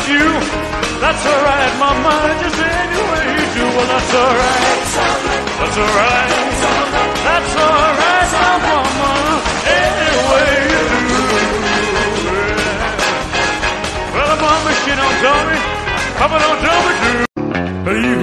you. That's alright, mama, just any way you do. Well, that's alright. That's alright. That's alright, my mama, any way you do. Well, mama, she don't tell me, papa don't tell me to.